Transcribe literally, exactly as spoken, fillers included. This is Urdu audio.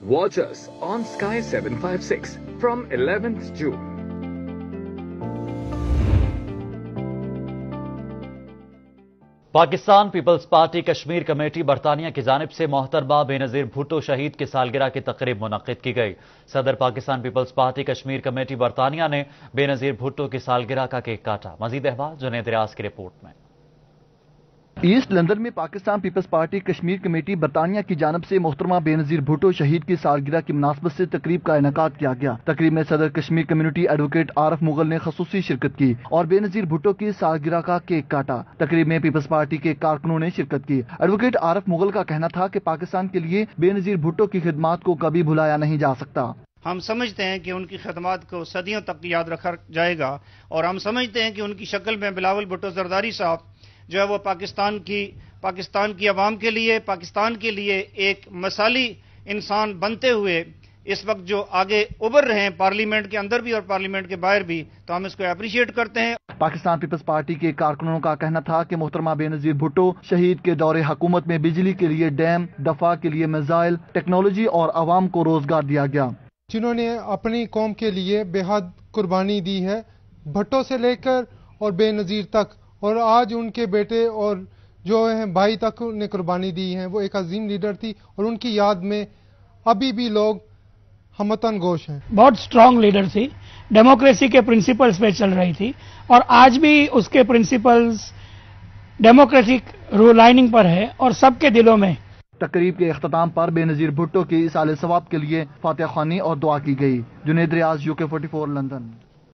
Watch us on Sky seven fifty-six from eleventh June. Pakistan peoples party Kashmir committee برطانیہ کی جانب سے محترمہ بے نظیر بھٹو شہید کی سالگرہ کی تقریب منعقد کی گئی۔ صدر Pakistan peoples party Kashmir committee برطانیہ نے بے نظیر بھٹو کی سالگرہ کا کیک کاٹا۔ مزید احوال جنید ریاض کی رپورٹ میں۔ ایسٹ لندن میں Pakistan peoples party Kashmir committee برطانیہ کی جانب سے محترمہ بے نظیر بھٹو شہید کی سالگرہ کی مناسبت سے تقریب کا انعقاد کیا گیا۔ تقریب میں صدر کشمیر کمیونٹی ایڈوکیٹ عارف مغل نے خصوصی شرکت کی اور بے نظیر بھٹو کی سالگرہ کا کیک کاٹا۔ تقریب میں پیپلز پارٹی کے کارکنوں نے شرکت کی۔ ایڈوکیٹ عارف مغل کا کہنا تھا کہ پاکستان کے لیے بے نظیر بھٹو کی خدمات کو کبھی بھلایا نہیں جا سکتا۔ ہم سمجھتے ہیں کہ ان کی خدمات کو صدیوں تک یاد رکھا جائے گا، اور ہم سمجھتے ہیں کہ ان کی شکل میں بلاول بھٹو زرداری صاحب جو ہے وہ پاکستان کی پاکستان کی عوام کے لیے، پاکستان کے لیے ایک مثالی انسان بنتے ہوئے اس وقت جو آگے ابھر رہے ہیں پارلیمنٹ کے اندر بھی اور پارلیمنٹ کے باہر بھی، تو ہم اس کو اپریشیٹ کرتے ہیں۔ پاکستان پیپلز پارٹی کے کارکنوں کا کہنا تھا کہ محترمہ بے نظیر بھٹو شہید کے دور حکومت میں بجلی کے لیے ڈیم، دفاع کے لیے میزائل، ٹیکنالوجی اور عوام کو روزگار دیا گیا، جنہوں نے اپنی قوم کے لیے بے حد قربانی دی ہے، بھٹو سے لے کر اور بے نظیر تک، اور آج ان کے بیٹے اور جو ہیں بھائی تک نے قربانی دی ہے۔ وہ ایک عظیم لیڈر تھی اور ان کی یاد میں ابھی بھی لوگ ہمتن گوش ہیں۔ بہت سٹرانگ لیڈر تھی، ڈیموکریسی کے پرنسپلز پہ چل رہی تھی، اور آج بھی اس کے پرنسپلز ڈیموکریٹک رول لائننگ پر ہے اور سب کے دلوں میں۔ تقریب کے اختتام پر بے نظیر بھٹو کی ایصال ثواب کے لیے فاتحہ خوانی اور دعا کی گئی۔ Junaid Riaz, U K forty four, London.